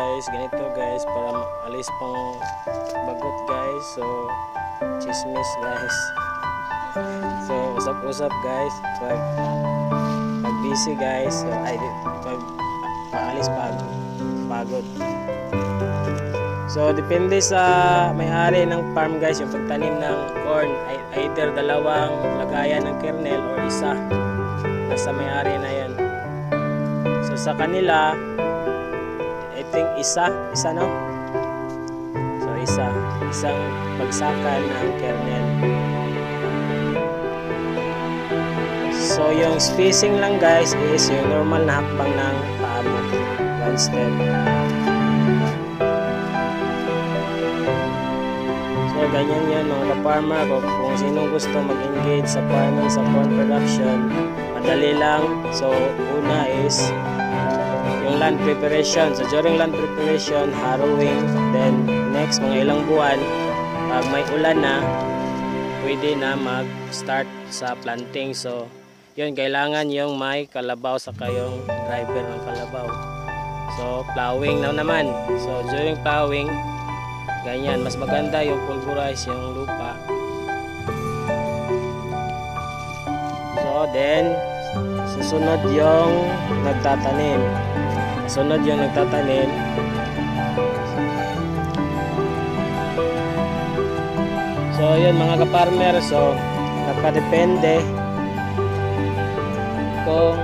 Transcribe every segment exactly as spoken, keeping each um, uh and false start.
guys, ganito guys, para alis pang bagot guys. So chismis guys. So usap-usap guys pag pag busy guys. So ay pag paalis pag pagod. So depende sa may-ari ng farm guys, yung pagtanim ng corn ay either dalawang lagayan ng kernel or isa, nasa may-ari na yan. So sa kanila I think isa, isa no? So isa, isang bagsakan ng kernel. So yung spacing lang guys is yung normal na hakbang ng paa mo, one step. So ganyan yan mga ka-farmer, kung sino gusto mag-engage sa farming, sa corn production, madali lang. So una is yung land preparation. So during land preparation, harrowing, then next mga ilang buwan, pag may ulan na, pwede na mag-start sa planting. So yun, kailangan yung may kalabaw sa kayong driver ng kalabaw. So plowing na naman. So during plowing, ganyan, mas maganda yung pulverize yung lupa. So then susunod yung nagtatanim. Sunod yung nagtatanim. So yun mga ka-farmer, so nakadepende kung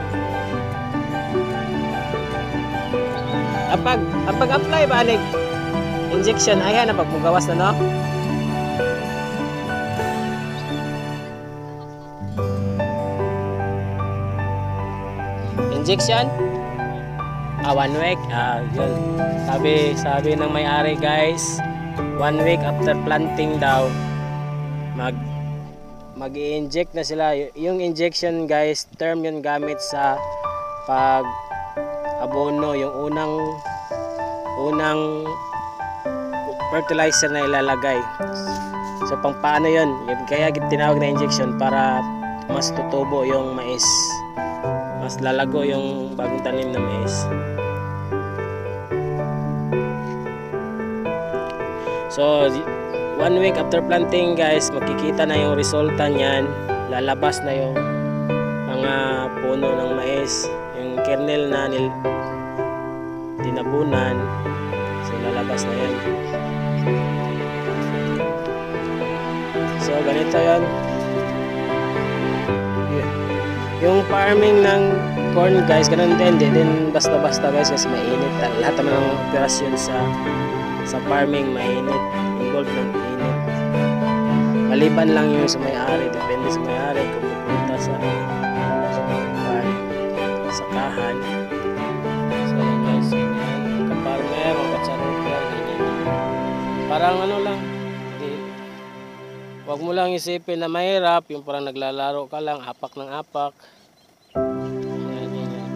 apag apag apply ba anig injection, ayan na pagmugawas na no. Injection ah one week, ah yun sabi sabi ng may-ari guys, one week after planting daw mag mag-i-inject na sila. Yung injection guys, term yun gamit sa pag abono, yung unang unang fertilizer na ilalagay. So pang paano yun, kaya tinawag na injection, para mas tutubo yung mais, mas lalago yung bagong tanim na mais. So one week after planting guys, makikita na yung resulta niyan, lalabas na yung mga puno ng mais, yung kernel na nil dinabunan, so lalabas na yan. So ganito yan yung farming ng corn guys, ganun din, di din basta-basta guys, kasi mainit lahat naman ng operasyon sa sa farming, mainit, involved ng init, maliban lang yung sa may-ari, depende sa may-ari kung pupunta sa farm, sa kahan. So yan guys, ganyan ka-farmer, mga katsarugan, ganyan, parang ano lang, huwag mo lang isipin na mahirap, yung parang naglalaro ka lang, apak ng apak. Yan, yan, yan.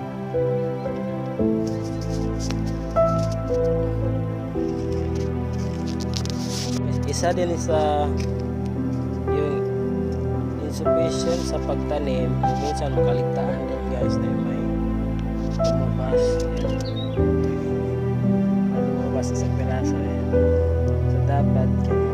Isa din sa yung insufficient sa pagtanim, minsan makaligtaan din guys na may lumabas. Lumabas sa piraso. Yan. So dapat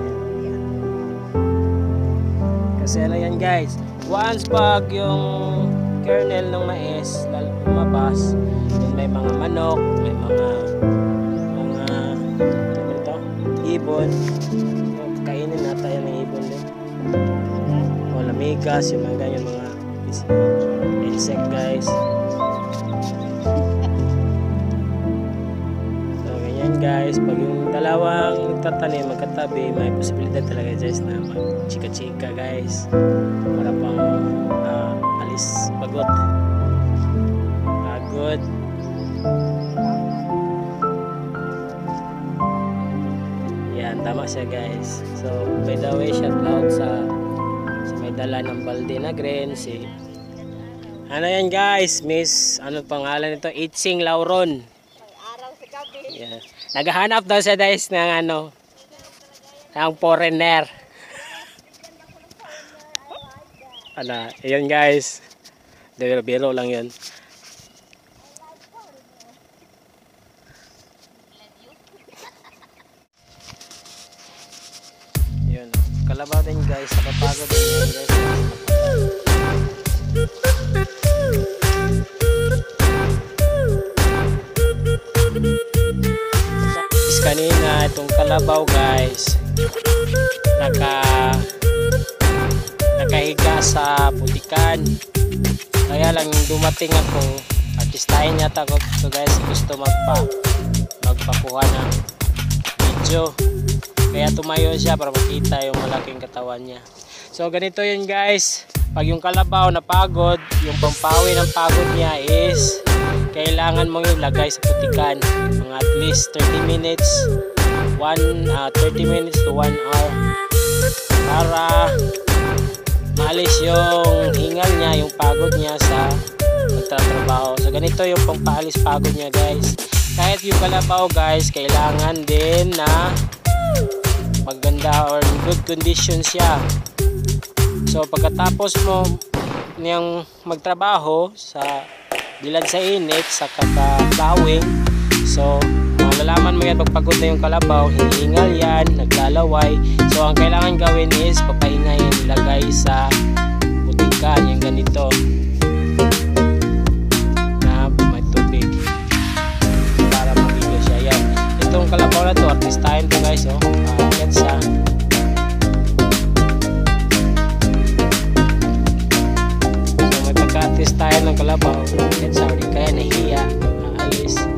kasi ano yan guys, once pag yung kernel ng mais lumabas, may mga manok, may mga mga ano ito, ibon, kainin na tayo ng ibon din, o lamigas, yung mga ganyan mga insect guys. So ganyan guys, pag yung dalawang tatanim magkatabi, may posibilidad talaga guys na mag-chika-chika guys, para pang uh, alis bagot, pagod. Yan, tama siya guys. So by the way, shout out sa, sa may dala ng balde na green, si ano yan guys, Miss ano pangalan nito, Itzing Lauron. Yeah. Naghahanap daw siya guys ng ano, ng foreigner. Ano, yun guys, biro-biro lang yun. kalabaw din guys, napapagod din yan guys. Kanina itong kalabaw guys naka nakahiga sa putikan, kaya lang dumating ako, artistahin yata ko so guys, gusto magpa magpakuha ng video, kaya tumayo siya para makita yung malaking katawan niya. So ganito yun guys, pag yung kalabaw napagod, yung pampawi ng pagod niya is kailangan mong ilagay sa putikan mga at least thirty minutes, one, uh, thirty minutes to one hour para maalis yung hingal niya, yung pagod niya sa pagtatrabaho. So ganito yung pampaalis pagod niya guys. Kahit yung kalabaw guys, kailangan din na maganda or good condition siya. So pagkatapos mo niyang magtrabaho sa bilad sa init, sa kakabawing, so malalaman mo yan pagpagod na yung kalabaw, hinihingal yan, naglalaway. So ang kailangan gawin is papahingahin, ilagay sa putikan, yung ganito na may tubig para magilo siya. Yan, itong kalabaw na to, artistahin to guys, oh. Uh, yan siya. So may pagka-artistahin ng kalabaw, yan siya, hindi kaya nahiya, aalis.